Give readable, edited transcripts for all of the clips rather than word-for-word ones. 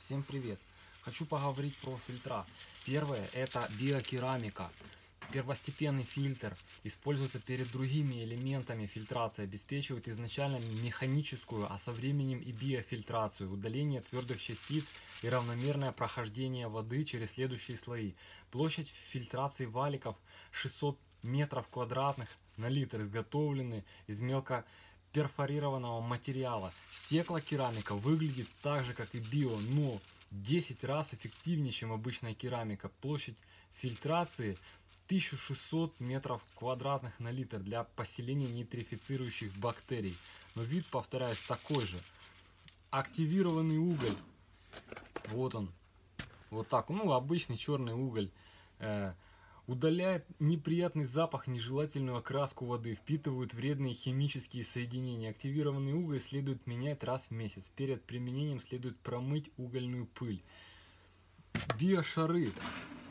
Всем привет! Хочу поговорить про фильтра. Первое — это биокерамика. Первостепенный фильтр используется перед другими элементами фильтрации, обеспечивает изначально механическую, а со временем и биофильтрацию, удаление твердых частиц и равномерное прохождение воды через следующие слои. Площадь фильтрации валиков 600 метров квадратных на литр, изготовлены из мелкоперфорированного материала. Стеклокерамика выглядит так же, как и био, но 10 раз эффективнее, чем обычная керамика. Площадь фильтрации 1600 метров квадратных на литр для поселения нейтрифицирующих бактерий. Но вид, повторяюсь, такой же. Активированный уголь. Вот он. Вот так. Ну, обычный черный уголь. Удаляет неприятный запах, нежелательную окраску воды, впитывают вредные химические соединения. Активированный уголь следует менять раз в месяц. Перед применением следует промыть угольную пыль. Биошары.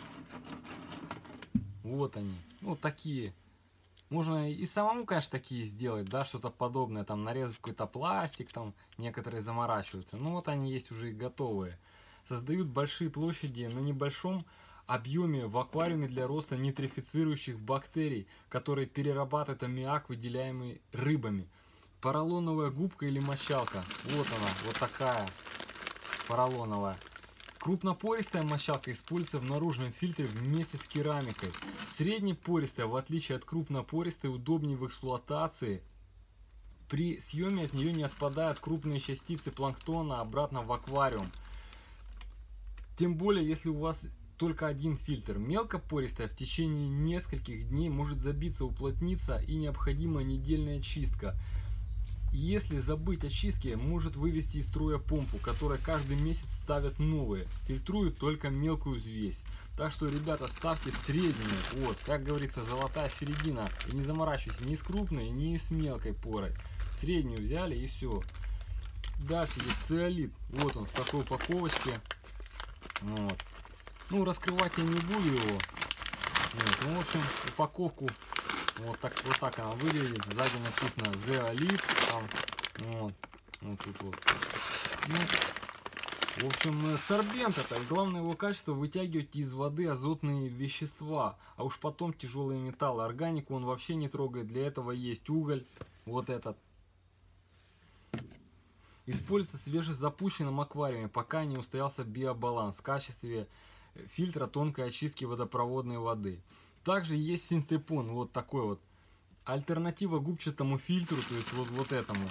Вот они. Вот такие. Можно и самому, конечно, такие сделать, да, что-то подобное. Там нарезать какой-то пластик, там некоторые заморачиваются. Но вот они есть уже и готовые. Создают большие площади на небольшом объеме в аквариуме для роста нейтрифицирующих бактерий, которые перерабатывают аммиак, выделяемый рыбами. Поролоновая губка или мочалка. Вот она, вот такая поролоновая. Крупнопористая мочалка используется в наружном фильтре вместе с керамикой. Среднепористая, в отличие от крупнопористой, удобнее в эксплуатации. При съеме от нее не отпадают крупные частицы планктона обратно в аквариум. Тем более, если у вас только один фильтр. Мелкопористая в течение нескольких дней может забиться, уплотниться, и необходима недельная чистка. Если забыть о чистке, может вывести из строя помпу, которая каждый месяц ставят новые. Фильтруют только мелкую взвесь. Так что, ребята, ставьте среднюю. Вот, как говорится, золотая середина. И не заморачивайтесь ни с крупной, ни с мелкой порой. Среднюю взяли и все. Дальше есть циолит. Вот он в такой упаковочке. Вот. Ну, раскрывать я не буду его. Вот. Ну, в общем, упаковку вот так она выглядит. Сзади написано Zeolit. Вот. Вот тут вот. Ну, в общем, сорбент это. Главное его качество — вытягивать из воды азотные вещества. А уж потом тяжелые металлы. Органику он вообще не трогает. Для этого есть уголь. Вот этот. Используется в свежезапущенном аквариуме, пока не устоялся биобаланс в качестве фильтра тонкой очистки водопроводной воды. Также есть синтепон, вот такой вот. Альтернатива губчатому фильтру, то есть вот этому.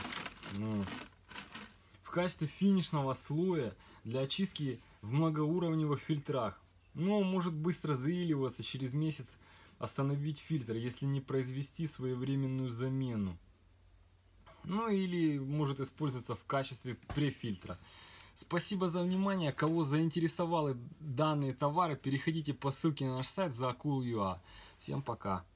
В качестве финишного слоя для очистки в многоуровневых фильтрах. Но может быстро заиливаться, через месяц остановить фильтр, если не произвести своевременную замену. Ну или может использоваться в качестве префильтра. Спасибо за внимание. Кого заинтересовали данные товары, переходите по ссылке на наш сайт Zakul.ua. Всем пока.